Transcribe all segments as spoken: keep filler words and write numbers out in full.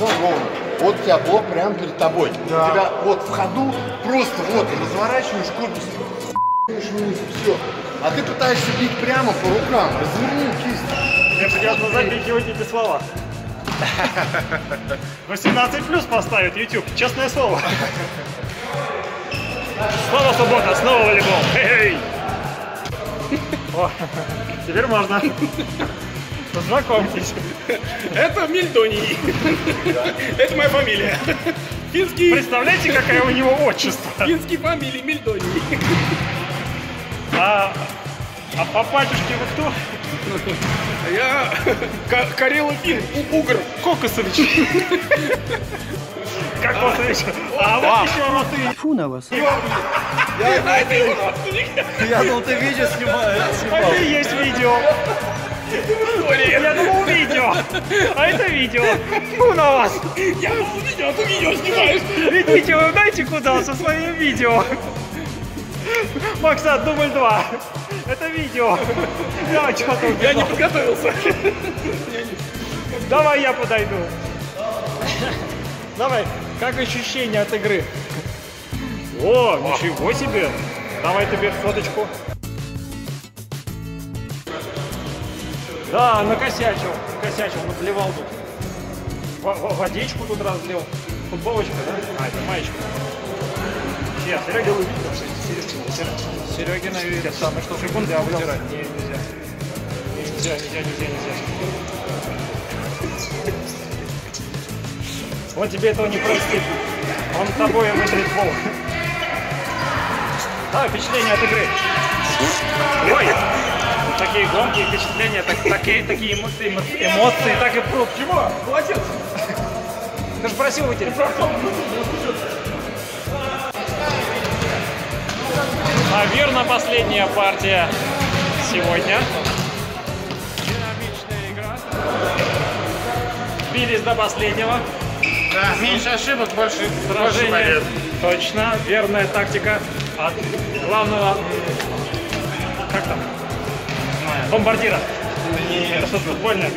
вон ровно. Вот у тебя блок прямо перед тобой. Да. У тебя вот в ходу просто вот разворачиваешь корпус, вниз, все. А ты пытаешься бить прямо по рукам. Разверни кисть. Мне придется запихивать эти слова. восемнадцать плюс поставит YouTube, честное слово. Снова суббота, снова волейбол. Эй! О, теперь можно. Познакомьтесь. Это Мельдоний. Это моя фамилия. Финский. Представляете, какое у него отчество? Финский фамилия Мельдоний. А, а по батюшке вы кто? Я Карело-Фин, Угр Кокосович. Кокосович. А вот еще родственник. Фу на вас. А это его родственник. Я думал, ты видео снимаешь. Это и есть видео. Я думал, видео. А это видео. Фу на вас. Я думал, видео, а ты видео снимаешь. Идите вы знаете куда со своим видео. Макса, дубль два. Это видео. Я, я не подготовился. Давай я подойду. Давай, как ощущение от игры? О, ничего себе. Давай тебе фоточку. Да, накосячил. Накосячил, наплевал тут. В водичку тут разлил. Футболочка, да? А, это маечка. Сейчас, Серега увидел. Серегина видит самое, что секунды, а вытирать не, нельзя. Нельзя, нельзя, нельзя, нельзя. Он тебе этого не простит. Он тобой вытрет пол. Да, впечатление от игры. Ой, такие гонки, впечатления, так, такие, такие эмоции, эмоции, так и прут. Чего? Молодец. Ты же просил вытереть. Наверное, последняя партия сегодня. Динамичная игра. Бились до последнего. Да, меньше ошибок, больше, больше побед. Точно, верная тактика от главного, как там, бомбардира. Нет, это что-то футбольное.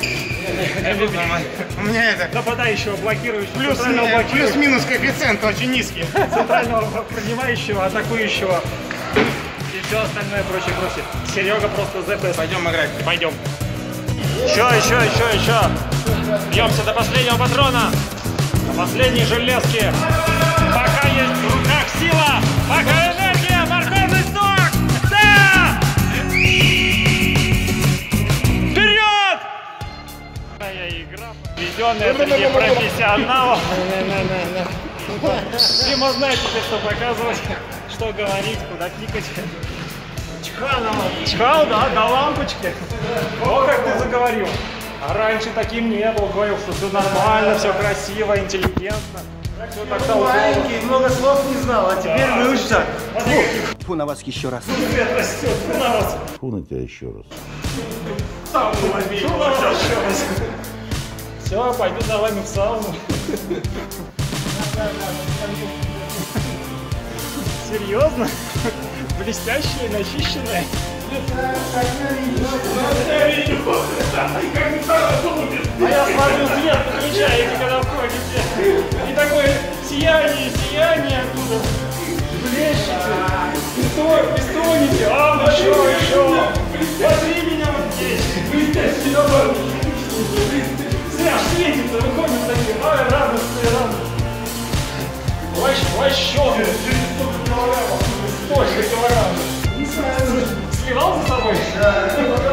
У меня это... Нападающего, блокирующего, плюс, плюс-минус коэффициент очень низкий. Центрального принимающего, атакующего. И все остальное прочее, прочее. Серега просто ЗПС. Пойдем играть. Пойдем. Еще, еще, еще, еще. Бьемся до последнего патрона. До последней железки. Пока есть в руках сила. Пока энергия. Морковный сок. Да! Вперед! Моя игра, введенная среди профессионалов. Дима знает теперь, что показывать, что говорить, куда кликать. Чхал, да, до лампочки. О, как ты заговорил. А раньше таким не был, говорил, что все нормально, все красиво, интеллигентно. Все так Маленький, много слов не знал, а теперь да. выучишься. Фу. Фу на вас еще раз. Свет растет, фу на вас. Фу на тебя еще раз. Сауну возьми, фу на вас еще раз. Все, пойду за вами в сауну. Серьезно? Блестящие, начищенные. А я смотрю, свет выключаете, когда входите. И такое сияние, сияние оттуда. Блещете. Пистолите. А, ну еще, еще. Возьми меня вот здесь. Блестящий добрый. Зря светится, выходит такие. Ой, радостные, радостные. Вообще, столько килограммов. Столько килограммов. Сливал за собой? Да.